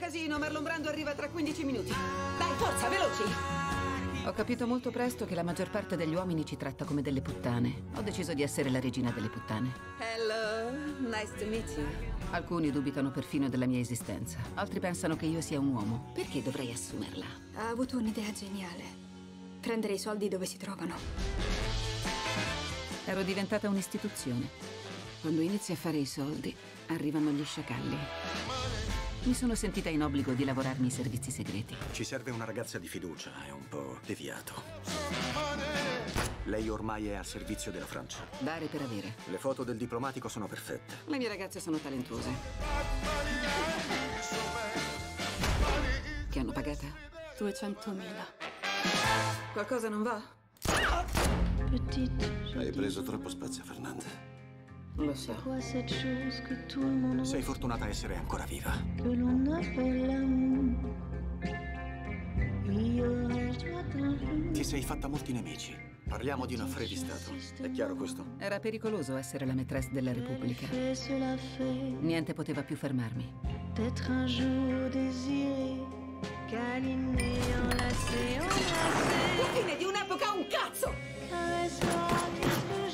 casino, Marlon Brando arriva tra 15 minuti. Dai, forza, veloci! Ho capito molto presto che la maggior parte degli uomini ci tratta come delle puttane. Ho deciso di essere la regina delle puttane. Hello, nice to meet you. Alcuni dubitano perfino della mia esistenza. Altri pensano che io sia un uomo. Perché dovrei assumerla? Ha avuto un'idea geniale. Prendere i soldi dove si trovano. Ero diventata un'istituzione. Quando inizi a fare i soldi, arrivano gli sciacalli. Mi sono sentita in obbligo di lavorarmi i servizi segreti. Ci serve una ragazza di fiducia, è un po' deviato. Lei ormai è al servizio della Francia. Dare per avere. Le foto del diplomatico sono perfette. Le mie ragazze sono talentuose. Che hanno pagata? 200.000. Qualcosa non va? Hai preso troppo spazio, Fernanda. Lo so. Sei fortunata a essere ancora viva. Ti sei fatta molti nemici. Parliamo di un affare di Stato. È chiaro questo? Era pericoloso essere la maîtresse della Repubblica. Niente poteva più fermarmi. La fine di un'epoca un cazzo!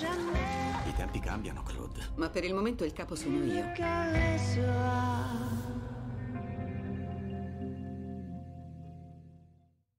I tempi cambiano, Claude. Ma per il momento il capo sono io.